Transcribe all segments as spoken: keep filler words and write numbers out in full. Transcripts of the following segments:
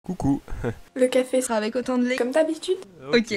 Coucou. Le café sera avec autant de lait comme d'habitude. Ok.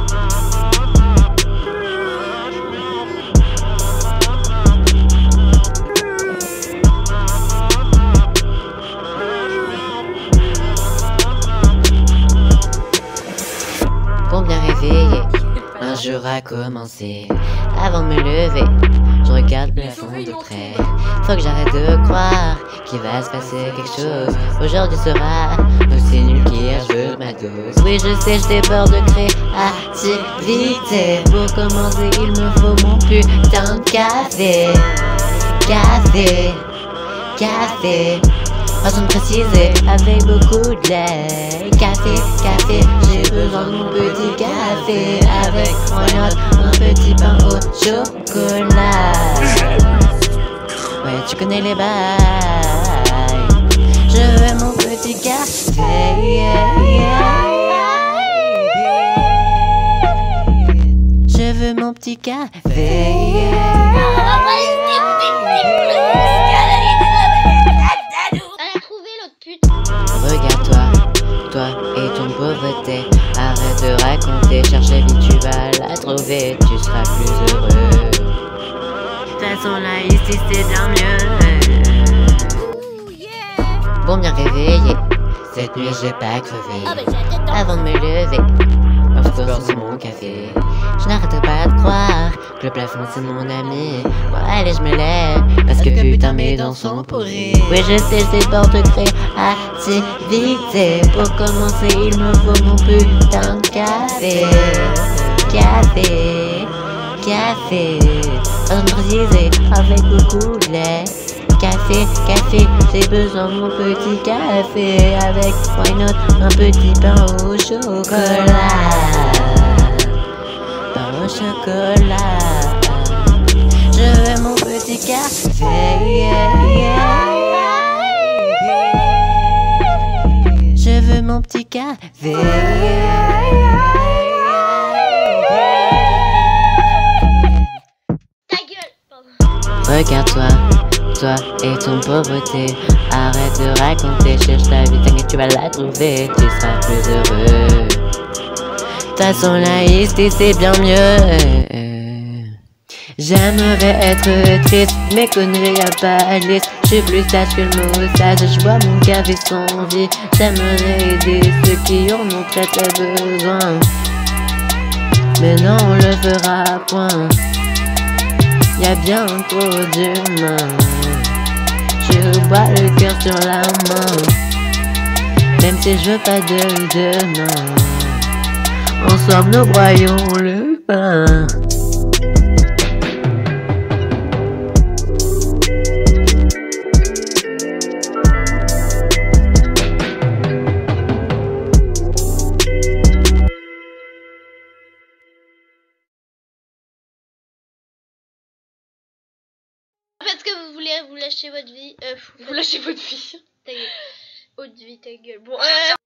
Pour bien réveiller, un jour a commencé. Avant de me lever, je regarde le plafond de près. Faut que j'arrête de croire qu'il va se passer quelque chose. Aujourd'hui sera aussi nul qu'hier, je veux ma dose. Oui, je sais, j'ai peur de créativité. Pour commencer, il me faut mon putain de café. Café, café. Façon de préciser, avec beaucoup de lait. Café, café, j'ai besoin de mon petit café. Avec why not un petit pain au chocolat. Ouais, tu connais les bails. Je veux mon petit café, yeah, yeah, yeah. Je veux mon petit café, yeah. Regarde-toi, toi et ton pauvreté. Arrête de raconter, cherche la vie, tu vas la trouver. Tu seras plus heureux. De toute façon là ici c'est bien mieux. Bon, bien réveillé, cette nuit j'ai pas crevé. Avant de me lever, of course c'est mon café. Je n'arrêterai pas de croire que le plafond c'est mon ami. Bon allez je me lève, parce que putain mes dents sont pourries. Oui je sais, j'ai peur de créativité. Pour commencer il me faut mon putain de café. Café, café. Façon de préciser, avec beaucoup de lait. Café, café, j'ai besoin de mon petit café. Avec why not un petit pain au chocolat. Pain au chocolat. Je veux mon petit café, yeah, yeah, yeah. Je veux mon petit café, yeah, yeah. Ta gueule, pardon. Regarde-toi, toi et ton pauvreté. Arrête de raconter, cherche ta vie, t'inquiète tu vas la trouver. Tu seras plus heureux. De toute façon la ici c'est bien mieux. J'aimerais être triste, mais conneries y'a pas de liste. J'suis plus sage que le moussage, j'bois mon café sans vie. J'aimerais aider ceux qui en ont très très besoin, mais non on le fera point. Y'a bien trop d'humains. Je bois le cœur sur la main, même si je veux pas de demain. Ensemble nous broyons le pain. Parce que vous voulez vous lâcher votre vie. Euh, vous lâchez votre vie. Ta gueule. Haute vie, ta gueule. Bon, euh...